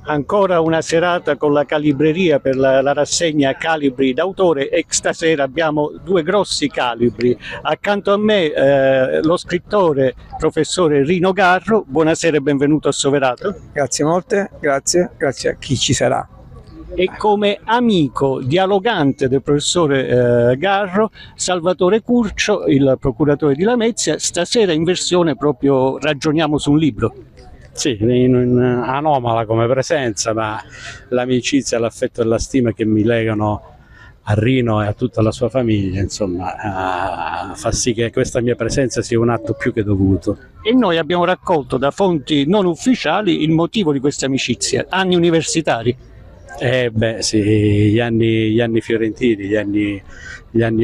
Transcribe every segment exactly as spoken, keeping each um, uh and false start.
Ancora una serata con la calibreria per la, la rassegna Calibri d'autore e stasera abbiamo due grossi calibri. Accanto a me eh, lo scrittore professore Rino Garro. Buonasera e benvenuto a Soverato. Grazie molte, grazie, grazie a chi ci sarà. E come amico dialogante del professore eh, Garro, Salvatore Curcio, il procuratore di Lamezia. Stasera in versione proprio ragioniamo su un libro. Sì, in, in, anomala come presenza, ma l'amicizia, l'affetto e la stima che mi legano a Rino e a tutta la sua famiglia, insomma, uh, fa sì che questa mia presenza sia un atto più che dovuto. E noi abbiamo raccolto da fonti non ufficiali il motivo di questa amicizia, anni universitari. Eh beh sì, gli anni, gli anni fiorentini, gli anni, gli anni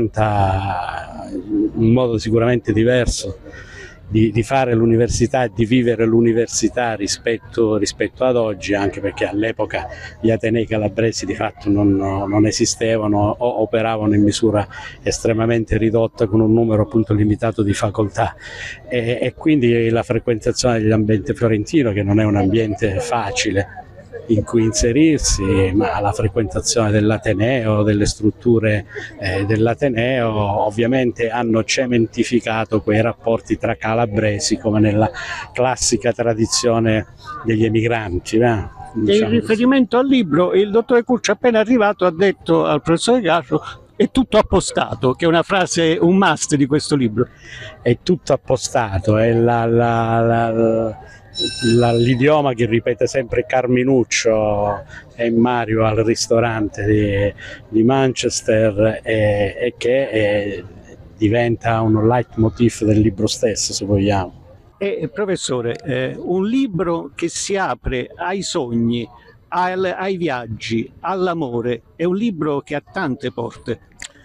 ottanta, un modo sicuramente diverso Di, di fare l'università e di vivere l'università rispetto, rispetto ad oggi, anche perché all'epoca gli atenei calabresi di fatto non, non esistevano o operavano in misura estremamente ridotta con un numero appunto limitato di facoltà e, e quindi la frequentazione dell'ambiente fiorentino, che non è un ambiente facile in cui inserirsi, ma la frequentazione dell'Ateneo, delle strutture eh, dell'Ateneo ovviamente hanno cementificato quei rapporti tra calabresi come nella classica tradizione degli emigranti. Eh? Diciamo. In riferimento al libro, il dottore Curcio appena arrivato ha detto al professore Garro: è tutto appostato, che è una frase, un must di questo libro. È tutto appostato, è la, la, la, la, l'idioma che ripete sempre Carminuccio e Mario al ristorante di, di Manchester e, e che è, diventa un leitmotiv del libro stesso, se vogliamo. E, professore, eh, un libro che si apre ai sogni, al, ai viaggi, all'amore, è un libro che ha tante porte.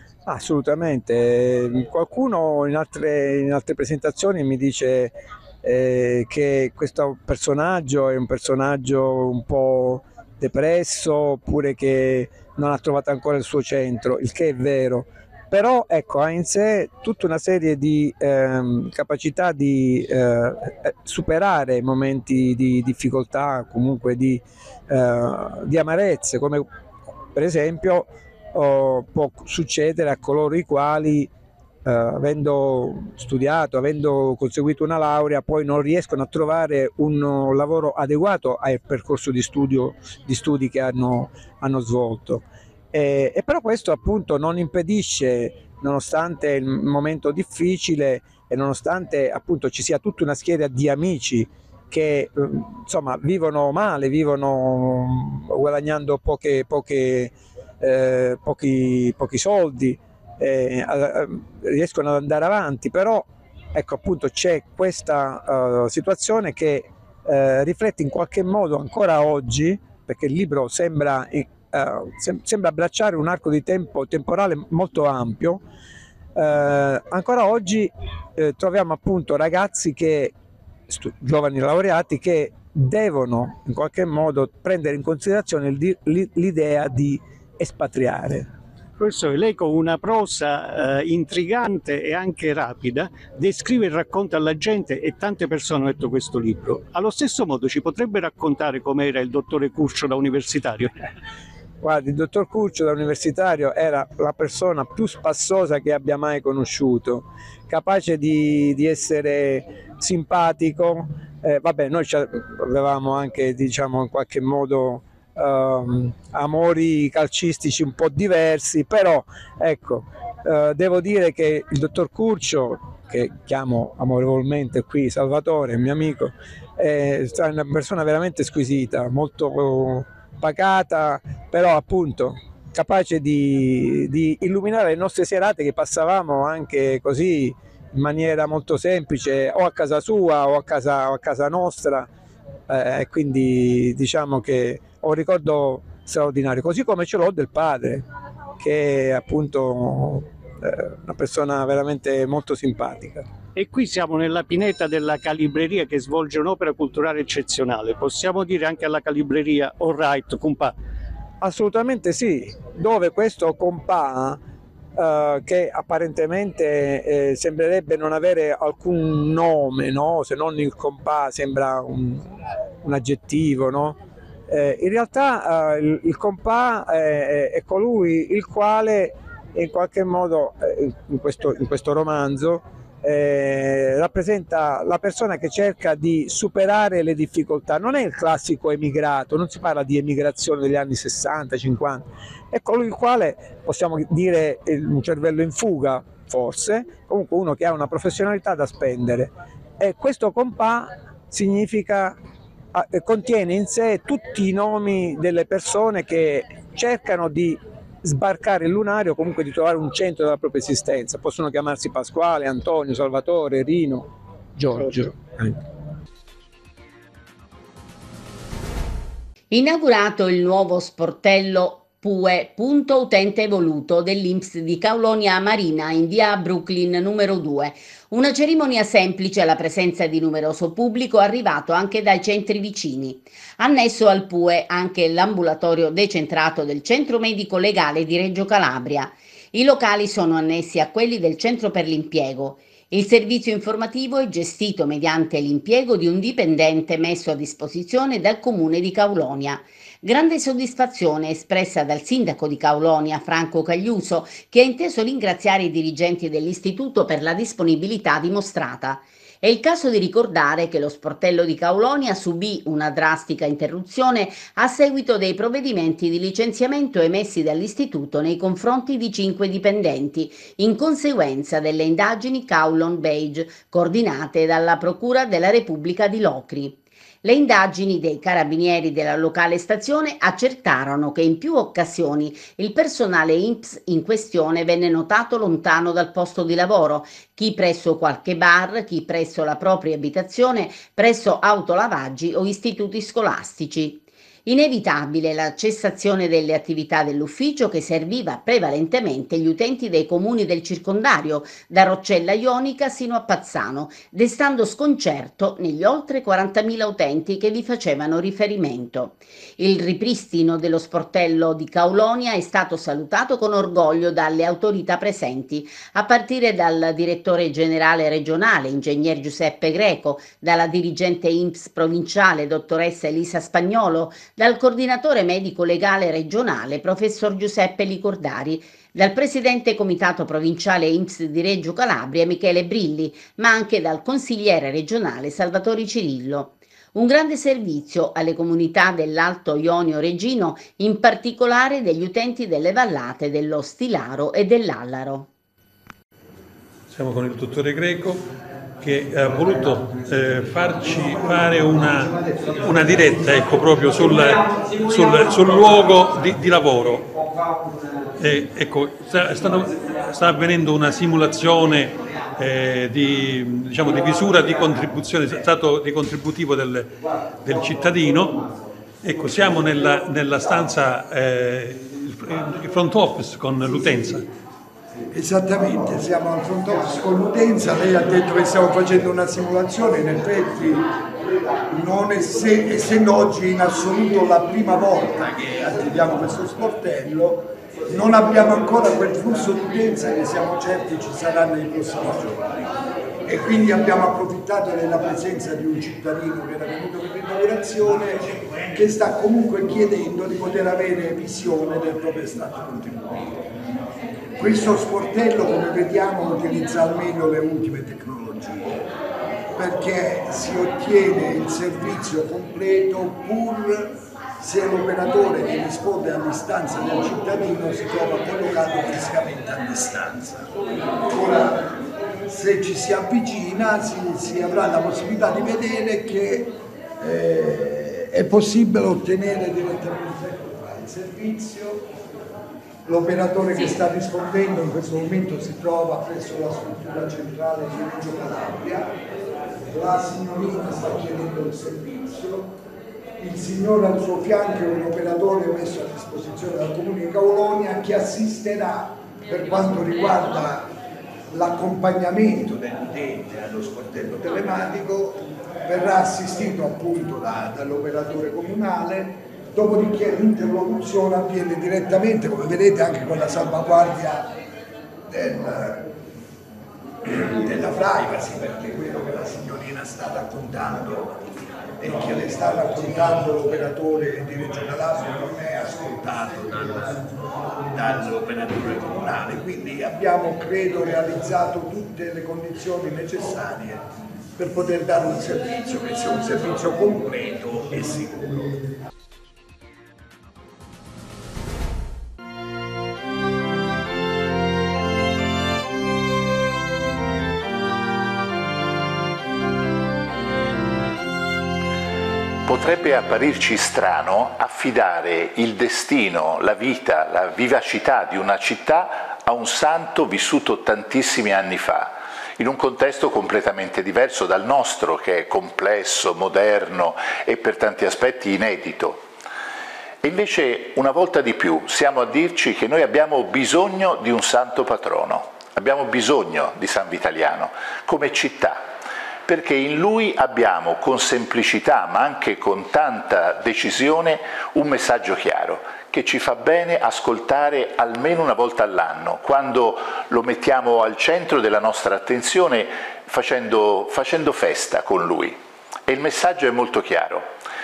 Assolutamente, qualcuno in altre, in altre presentazioni mi dice eh, che questo personaggio è un personaggio un po' depresso oppure che non ha trovato ancora il suo centro, il che è vero, però ecco, ha in sé tutta una serie di ehm, capacità di eh, superare momenti di difficoltà, comunque di, eh, di amarezze, come per esempio Oh, può succedere a coloro i quali, eh, avendo studiato, avendo conseguito una laurea, poi non riescono a trovare un lavoro adeguato al percorso di, studio, di studi che hanno, hanno svolto. E, e però questo appunto non impedisce, nonostante il momento difficile e nonostante appunto ci sia tutta una schiera di amici che insomma vivono male, vivono guadagnando poche, poche Eh, pochi, pochi soldi, eh, eh, riescono ad andare avanti, però ecco appunto c'è questa uh, situazione che eh, riflette in qualche modo ancora oggi, perché il libro sembra, uh, sem sembra abbracciare un arco di tempo temporale molto ampio. Uh, ancora oggi eh, troviamo appunto ragazzi che, giovani laureati, che devono in qualche modo prendere in considerazione l'idea di espatriare. Professore, lei con una prosa eh, intrigante e anche rapida descrive e racconta alla gente, e tante persone hanno letto questo libro. Allo stesso modo ci potrebbe raccontare com'era il dottore Curcio da universitario? Guardi, il dottor Curcio da universitario era la persona più spassosa che abbia mai conosciuto, capace di, di essere simpatico. Eh, vabbè, noi avevamo anche, diciamo, in qualche modo Um, amori calcistici un po' diversi, però ecco, uh, devo dire che il dottor Curcio, che chiamo amorevolmente qui Salvatore, mio amico, è una persona veramente squisita, molto pacata, però appunto capace di, di illuminare le nostre serate, che passavamo anche così in maniera molto semplice, o a casa sua o a casa, o a casa nostra. Eh, quindi diciamo che ho un ricordo straordinario, così come ce l'ho del padre, che è appunto eh, una persona veramente molto simpatica. E qui siamo nella pineta della Calibreria, che svolge un'opera culturale eccezionale. Possiamo dire anche alla Calibreria all right, compà? Assolutamente sì, dove questo compà, Uh, che apparentemente eh, sembrerebbe non avere alcun nome, no? Se non il compà, sembra un, un aggettivo, no? Eh, in realtà eh, il, il compà è, è colui il quale in qualche modo eh, in, questo, in questo romanzo eh, rappresenta la persona che cerca di superare le difficoltà. Non è il classico emigrato, non si parla di emigrazione degli anni sessanta cinquanta, è colui il quale, possiamo dire, un cervello in fuga forse, comunque uno che ha una professionalità da spendere, e questo compà significa contiene in sé tutti i nomi delle persone che cercano di sbarcare il lunario, comunque di trovare un centro della propria esistenza. Possono chiamarsi Pasquale, Antonio, Salvatore, Rino, Giorgio. Inaugurato il nuovo sportello P U E, punto utente evoluto dell'I N P S di Kaulonia Marina in via Brooklyn numero due. Una cerimonia semplice alla presenza di numeroso pubblico arrivato anche dai centri vicini. Annesso al P U E anche l'ambulatorio decentrato del Centro Medico Legale di Reggio Calabria. I locali sono annessi a quelli del Centro per l'Impiego. Il servizio informativo è gestito mediante l'impiego di un dipendente messo a disposizione dal Comune di Kaulonia. Grande soddisfazione espressa dal sindaco di Kaulonia, Franco Cagliuso, che ha inteso ringraziare i dirigenti dell'istituto per la disponibilità dimostrata. È il caso di ricordare che lo sportello di Kaulonia subì una drastica interruzione a seguito dei provvedimenti di licenziamento emessi dall'istituto nei confronti di cinque dipendenti, in conseguenza delle indagini Kaulon Beige, coordinate dalla Procura della Repubblica di Locri. Le indagini dei carabinieri della locale stazione accertarono che in più occasioni il personale I N P S in questione venne notato lontano dal posto di lavoro, chi presso qualche bar, chi presso la propria abitazione, presso autolavaggi o istituti scolastici. Inevitabile la cessazione delle attività dell'ufficio che serviva prevalentemente gli utenti dei comuni del circondario, da Roccella Ionica sino a Pazzano, destando sconcerto negli oltre quarantamila utenti che vi facevano riferimento. Il ripristino dello sportello di Kaulonia è stato salutato con orgoglio dalle autorità presenti, a partire dal direttore generale regionale, ingegner Giuseppe Greco, dalla dirigente I N P S provinciale, dottoressa Elisa Spagnolo, dal coordinatore medico legale regionale, professor Giuseppe Licordari, dal presidente comitato provinciale I N P S di Reggio Calabria, Michele Brilli, ma anche dal consigliere regionale Salvatore Cirillo. Un grande servizio alle comunità dell'Alto Ionio Reggino, in particolare degli utenti delle vallate dello Stilaro e dell'Allaro. Siamo con il dottore Greco, che ha voluto eh, farci fare una, una diretta, ecco, proprio sul, sul, sul luogo di, di lavoro. E, ecco, sta, sta, sta avvenendo una simulazione eh, di, diciamo, di misura di contribuzione, stato di contributivo del, del cittadino. Ecco, siamo nella, nella stanza, eh, il front office con l'utenza. Esattamente, siamo al front office con l'utenza. Lei ha detto che stiamo facendo una simulazione, in effetti non esse, essendo oggi in assoluto la prima volta che attiviamo questo sportello, non abbiamo ancora quel flusso di utenza che siamo certi ci sarà nei prossimi giorni, e quindi abbiamo approfittato della presenza di un cittadino che era venuto per l'inaugurazione, che sta comunque chiedendo di poter avere visione del proprio stato contributivo. Questo sportello, come vediamo, utilizza al meglio le ultime tecnologie, perché si ottiene il servizio completo pur se l'operatore che risponde all'istanza del cittadino si trova collocato fisicamente a distanza. Ora, se ci si avvicina si, si avrà la possibilità di vedere che eh, è possibile ottenere direttamente il servizio. L'operatore che sta rispondendo in questo momento si trova presso la struttura centrale di Reggio Calabria, la signorina sta chiedendo il servizio, il signore al suo fianco è un operatore messo a disposizione dal Comune di Kaulonia che assisterà per quanto riguarda l'accompagnamento dell'utente allo sportello telematico, verrà assistito appunto da, dall'operatore comunale. Dopodiché l'interlocuzione avviene direttamente, come vedete, anche con la salvaguardia del, della privacy, perché quello che la signorina sta raccontando e che le sta raccontando l'operatore di Reggio Calabria non è ascoltato dal, dall'operatore comunale, quindi abbiamo credo realizzato tutte le condizioni necessarie per poter dare un servizio che sia un servizio completo e sicuro. Potrebbe apparirci strano affidare il destino, la vita, la vivacità di una città a un santo vissuto tantissimi anni fa, in un contesto completamente diverso dal nostro, che è complesso, moderno e per tanti aspetti inedito. E invece una volta di più siamo a dirci che noi abbiamo bisogno di un santo patrono, abbiamo bisogno di San Vitaliano come città, perché in lui abbiamo con semplicità ma anche con tanta decisione un messaggio chiaro che ci fa bene ascoltare almeno una volta all'anno, quando lo mettiamo al centro della nostra attenzione facendo, facendo festa con lui. E il messaggio è molto chiaro: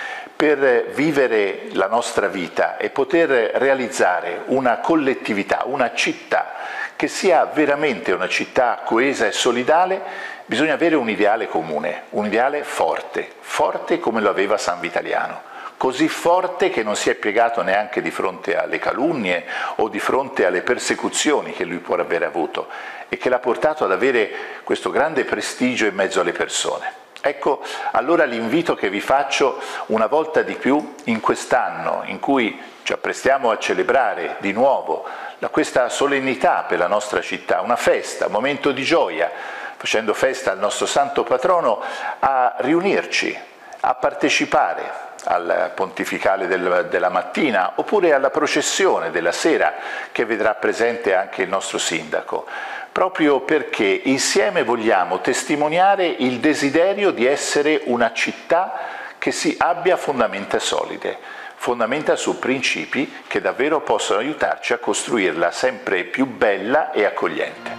per vivere la nostra vita e poter realizzare una collettività, una città che sia veramente una città coesa e solidale, bisogna avere un ideale comune, un ideale forte, forte come lo aveva San Vitaliano, così forte che non si è piegato neanche di fronte alle calunnie o di fronte alle persecuzioni che lui può aver avuto e che l'ha portato ad avere questo grande prestigio in mezzo alle persone. Ecco allora l'invito che vi faccio una volta di più in quest'anno in cui ci apprestiamo a celebrare di nuovo questa solennità per la nostra città, una festa, un momento di gioia, facendo festa al nostro santo patrono, a riunirci, a partecipare al pontificale del, della mattina oppure alla processione della sera che vedrà presente anche il nostro sindaco, proprio perché insieme vogliamo testimoniare il desiderio di essere una città che si abbia fondamenta solide, fondamenta su principi che davvero possono aiutarci a costruirla sempre più bella e accogliente.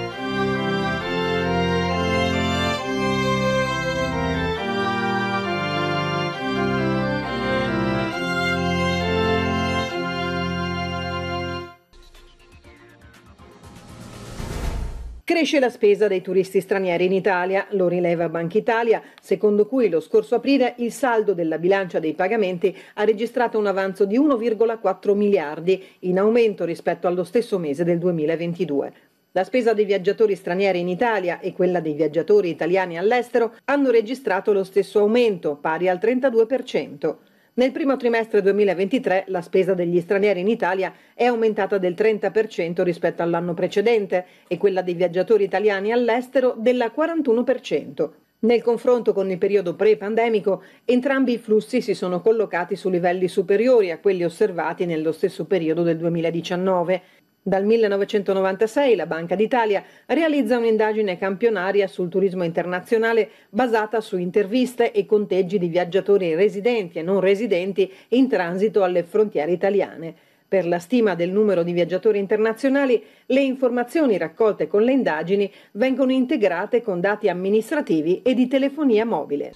Cresce la spesa dei turisti stranieri in Italia, lo rileva Banca Italia, secondo cui lo scorso aprile il saldo della bilancia dei pagamenti ha registrato un avanzo di uno virgola quattro miliardi, in aumento rispetto allo stesso mese del duemilaventidue. La spesa dei viaggiatori stranieri in Italia e quella dei viaggiatori italiani all'estero hanno registrato lo stesso aumento, pari al trentadue per cento. Nel primo trimestre duemilaventitré la spesa degli stranieri in Italia è aumentata del trenta per cento rispetto all'anno precedente e quella dei viaggiatori italiani all'estero della quarantuno per cento. Nel confronto con il periodo pre-pandemico, entrambi i flussi si sono collocati su livelli superiori a quelli osservati nello stesso periodo del duemiladiciannove. Dal millenovecentonovantasei la Banca d'Italia realizza un'indagine campionaria sul turismo internazionale basata su interviste e conteggi di viaggiatori residenti e non residenti in transito alle frontiere italiane. Per la stima del numero di viaggiatori internazionali, le informazioni raccolte con le indagini vengono integrate con dati amministrativi e di telefonia mobile.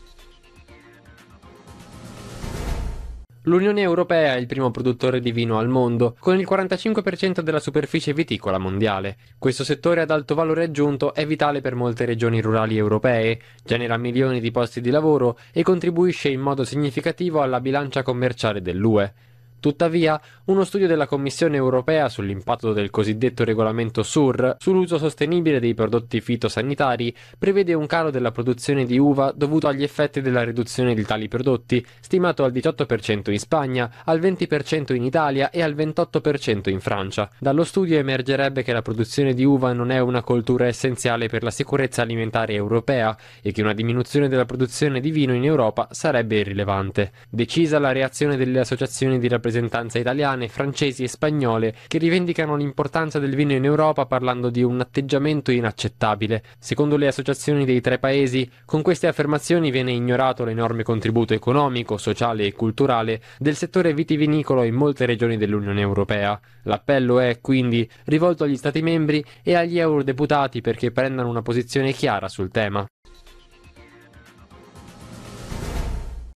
L'Unione Europea è il primo produttore di vino al mondo, con il quarantacinque per cento della superficie viticola mondiale. Questo settore ad alto valore aggiunto è vitale per molte regioni rurali europee, genera milioni di posti di lavoro e contribuisce in modo significativo alla bilancia commerciale dell'U E. Tuttavia, uno studio della Commissione europea sull'impatto del cosiddetto regolamento S U R sull'uso sostenibile dei prodotti fitosanitari prevede un calo della produzione di uva dovuto agli effetti della riduzione di tali prodotti, stimato al diciotto per cento in Spagna, al venti per cento in Italia e al ventotto per cento in Francia. Dallo studio emergerebbe che la produzione di uva non è una coltura essenziale per la sicurezza alimentare europea e che una diminuzione della produzione di vino in Europa sarebbe irrilevante. Decisa la reazione delle associazioni di rappresentanza italiane, francesi e spagnole che rivendicano l'importanza del vino in Europa parlando di un atteggiamento inaccettabile. Secondo le associazioni dei tre paesi, con queste affermazioni viene ignorato l'enorme contributo economico, sociale e culturale del settore vitivinicolo in molte regioni dell'Unione Europea. L'appello è, quindi, rivolto agli Stati membri e agli eurodeputati perché prendano una posizione chiara sul tema.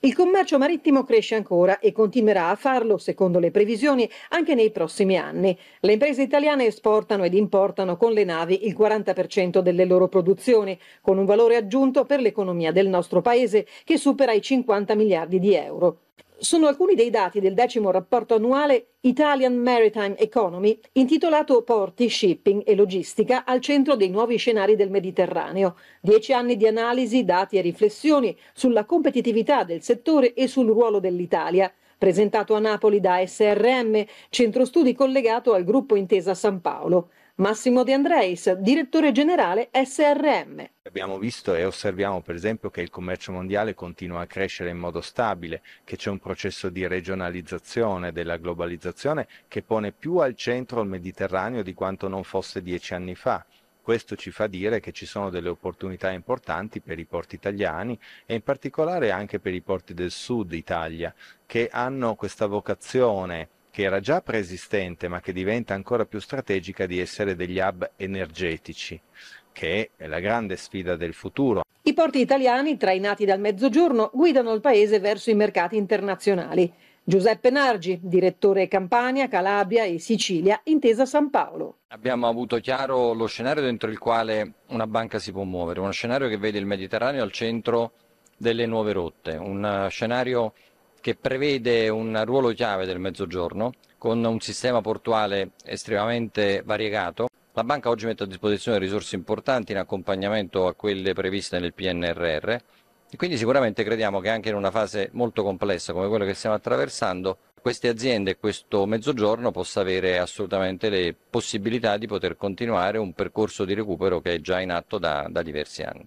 Il commercio marittimo cresce ancora e continuerà a farlo, secondo le previsioni, anche nei prossimi anni. Le imprese italiane esportano ed importano con le navi il quaranta per cento delle loro produzioni, con un valore aggiunto per l'economia del nostro paese che supera i cinquanta miliardi di euro. Sono alcuni dei dati del decimo rapporto annuale Italian Maritime Economy, intitolato Porti, Shipping e Logistica al centro dei nuovi scenari del Mediterraneo. Dieci anni di analisi, dati e riflessioni sulla competitività del settore e sul ruolo dell'Italia. Presentato a Napoli da S R M, centro studi collegato al gruppo Intesa San Paolo. Massimo De Andreis, direttore generale S R M. Abbiamo visto e osserviamo per esempio che il commercio mondiale continua a crescere in modo stabile, che c'è un processo di regionalizzazione della globalizzazione che pone più al centro il Mediterraneo di quanto non fosse dieci anni fa. Questo ci fa dire che ci sono delle opportunità importanti per i porti italiani e in particolare anche per i porti del sud Italia, che hanno questa vocazione che era già preesistente ma che diventa ancora più strategica di essere degli hub energetici, che è la grande sfida del futuro. I porti italiani, trainati dal Mezzogiorno, guidano il paese verso i mercati internazionali. Giuseppe Nargi, direttore Campania, Calabria e Sicilia, Intesa San Paolo. Abbiamo avuto chiaro lo scenario dentro il quale una banca si può muovere, uno scenario che vede il Mediterraneo al centro delle nuove rotte, un scenario che prevede un ruolo chiave del Mezzogiorno con un sistema portuale estremamente variegato. La banca oggi mette a disposizione risorse importanti in accompagnamento a quelle previste nel P N R R e quindi sicuramente crediamo che anche in una fase molto complessa come quella che stiamo attraversando queste aziende e questo Mezzogiorno possa avere assolutamente le possibilità di poter continuare un percorso di recupero che è già in atto da, da diversi anni.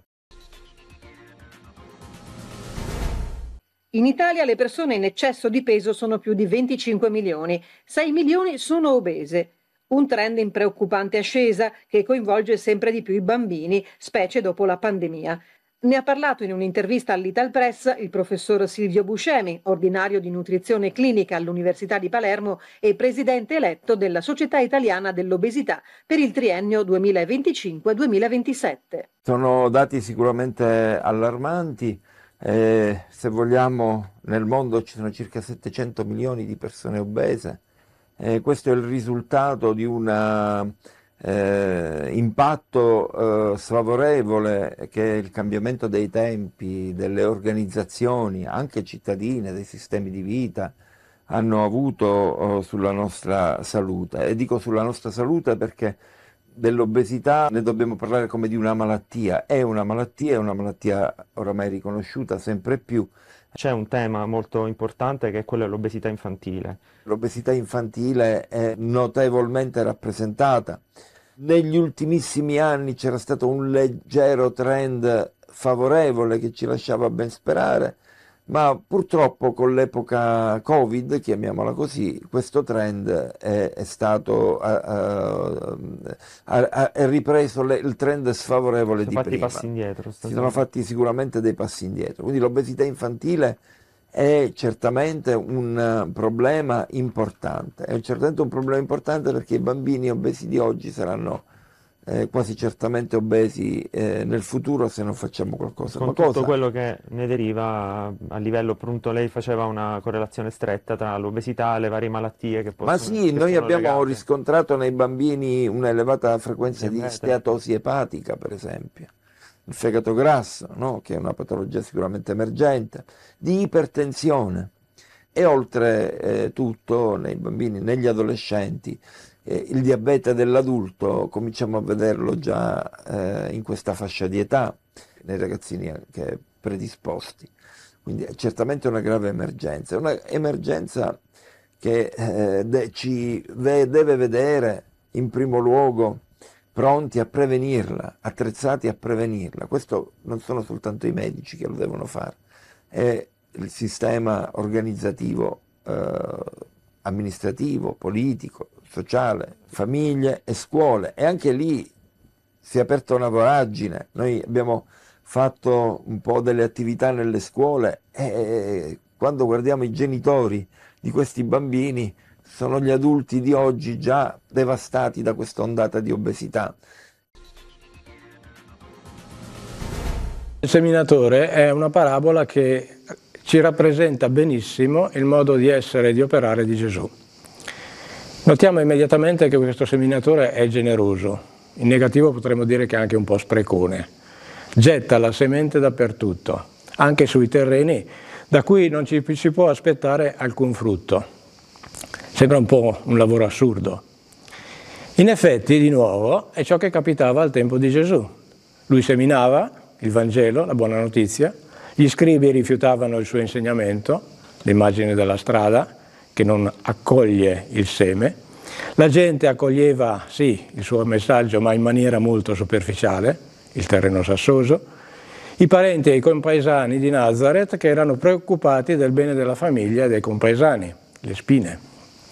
In Italia le persone in eccesso di peso sono più di venticinque milioni, sei milioni sono obese. Un trend in preoccupante ascesa che coinvolge sempre di più i bambini, specie dopo la pandemia. Ne ha parlato in un'intervista all'Italpress il professor Silvio Buscemi, ordinario di nutrizione clinica all'Università di Palermo e presidente eletto della Società Italiana dell'Obesità per il triennio duemilaventicinque duemilaventisette. Sono dati sicuramente allarmanti. Eh, se vogliamo, nel mondo ci sono circa settecento milioni di persone obese. Eh, questo è il risultato di un eh, impatto eh, sfavorevole che è il cambiamento dei tempi, delle organizzazioni, anche cittadine, dei sistemi di vita, hanno avuto eh, sulla nostra salute. E dico sulla nostra salute perché dell'obesità ne dobbiamo parlare come di una malattia. È una malattia, è una malattia oramai riconosciuta sempre più. C'è un tema molto importante che è quello dell'obesità infantile. L'obesità infantile è notevolmente rappresentata. Negli ultimissimi anni c'era stato un leggero trend favorevole che ci lasciava ben sperare, ma purtroppo con l'epoca Covid, chiamiamola così, questo trend è, è stato ha, ha, ha ripreso le, il trend sfavorevole di prima. Si sono fatti passi indietro. Si sono fatti sicuramente dei passi indietro. Quindi l'obesità infantile è certamente un problema importante. È certamente un problema importante perché i bambini obesi di oggi saranno Eh, quasi certamente obesi eh, nel futuro se non facciamo qualcosa. Con Ma tutto cosa? quello che ne deriva a, a livello, appunto, lei faceva una correlazione stretta tra l'obesità e le varie malattie che possono. Ma sì, che noi sono abbiamo legate. riscontrato nei bambini un'elevata frequenza di Diabete. steatosi epatica, per esempio, il fegato grasso, no? Che è una patologia sicuramente emergente, di ipertensione e oltre eh, tutto nei bambini, negli adolescenti, Eh, il diabete dell'adulto cominciamo a vederlo già eh, in questa fascia di età, nei ragazzini anche predisposti. Quindi è certamente una grave emergenza, una emergenza che eh, de- ci ve- deve vedere in primo luogo pronti a prevenirla, attrezzati a prevenirla. Questo non sono soltanto i medici che lo devono fare, è il sistema organizzativo eh, amministrativo, politico, sociale, famiglie e scuole, e anche lì si è aperta una voragine. Noi abbiamo fatto un po' delle attività nelle scuole e quando guardiamo i genitori di questi bambini sono gli adulti di oggi già devastati da questa ondata di obesità. Il seminatore è una parabola che ci rappresenta benissimo il modo di essere e di operare di Gesù. Notiamo immediatamente che questo seminatore è generoso, in negativo potremmo dire che è anche un po' sprecone, getta la semente dappertutto, anche sui terreni da cui non ci si può aspettare alcun frutto. Sembra un po' un lavoro assurdo. In effetti, di nuovo, è ciò che capitava al tempo di Gesù. Lui seminava il Vangelo, la buona notizia, gli scribi rifiutavano il suo insegnamento, l'immagine della strada, che non accoglie il seme. La gente accoglieva, sì, il suo messaggio, ma in maniera molto superficiale, il terreno sassoso. I parenti e i compaesani di Nazareth che erano preoccupati del bene della famiglia e dei compaesani, le spine.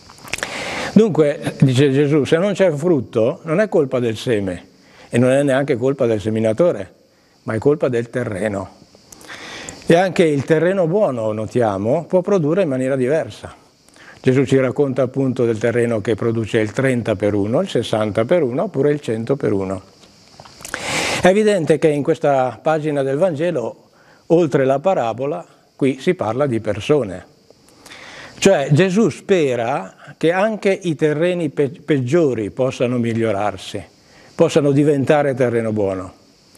Dunque, dice Gesù, se non c'è frutto non è colpa del seme e non è neanche colpa del seminatore, ma è colpa del terreno. E anche il terreno buono, notiamo, può produrre in maniera diversa. Gesù ci racconta appunto del terreno che produce il trenta per uno, il sessanta per uno oppure il cento per uno. È evidente che in questa pagina del Vangelo, oltre la parabola, qui si parla di persone. Cioè Gesù spera che anche i terreni pe- peggiori possano migliorarsi, possano diventare terreno buono.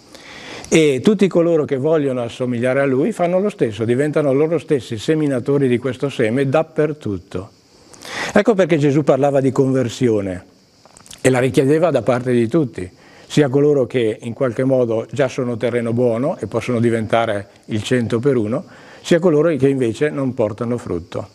E tutti coloro che vogliono assomigliare a Lui fanno lo stesso, diventano loro stessi seminatori di questo seme dappertutto. Ecco perché Gesù parlava di conversione e la richiedeva da parte di tutti, sia coloro che in qualche modo già sono terreno buono e possono diventare il cento per uno, sia coloro che invece non portano frutto.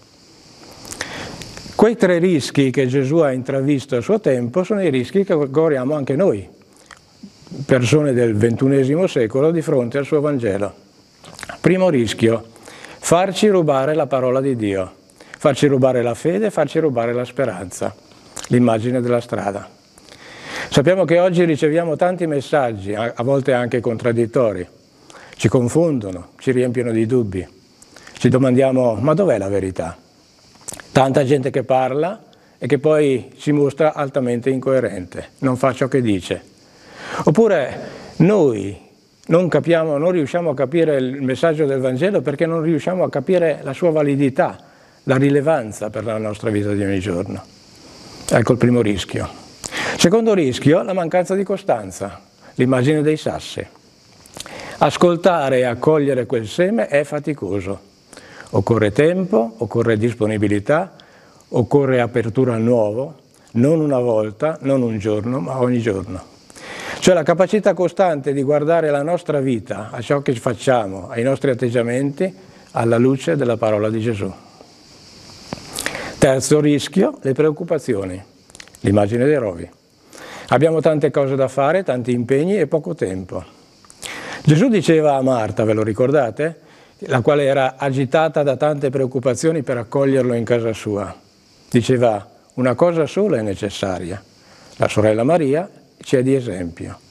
Quei tre rischi che Gesù ha intravisto a suo tempo sono i rischi che corriamo anche noi, persone del ventunesimo secolo, di fronte al suo Vangelo. Primo rischio, farci rubare la parola di Dio, farci rubare la fede, farci rubare la speranza, l'immagine della strada. Sappiamo che oggi riceviamo tanti messaggi, a volte anche contraddittori, ci confondono, ci riempiono di dubbi, ci domandiamo ma dov'è la verità? Tanta gente che parla e che poi si mostra altamente incoerente, non fa ciò che dice. Oppure noi non capiamo, non riusciamo a capire il messaggio del Vangelo perché non riusciamo a capire la sua validità, la rilevanza per la nostra vita di ogni giorno. Ecco il primo rischio. Secondo rischio, la mancanza di costanza, l'immagine dei sassi. Ascoltare e accogliere quel seme è faticoso. Occorre tempo, occorre disponibilità, occorre apertura al nuovo, non una volta, non un giorno, ma ogni giorno. Cioè la capacità costante di guardare la nostra vita, a ciò che facciamo, ai nostri atteggiamenti, alla luce della parola di Gesù. Terzo rischio, le preoccupazioni, l'immagine dei rovi. Abbiamo tante cose da fare, tanti impegni e poco tempo. Gesù diceva a Marta, ve lo ricordate? La quale era agitata da tante preoccupazioni per accoglierlo in casa sua. Diceva, una cosa sola è necessaria. La sorella Maria ci è di esempio.